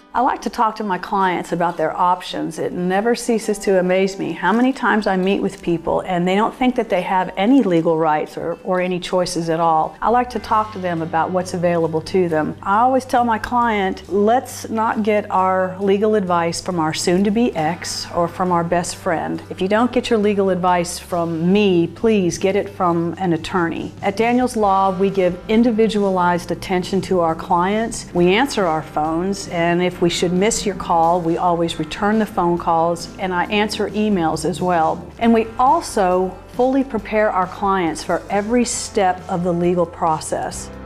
I like to talk to my clients about their options. It never ceases to amaze me how many times I meet with people and they don't think that they have any legal rights or any choices at all. I like to talk to them about what's available to them. I always tell my client, let's not get our legal advice from our soon-to-be ex or from our best friend. If you don't get your legal advice from me, please get it from an attorney. At Daniels Law, we give individualized attention to our clients. We answer our phones, and if we should miss your call, we always return the phone calls, and I answer emails as well. And we also fully prepare our clients for every step of the legal process.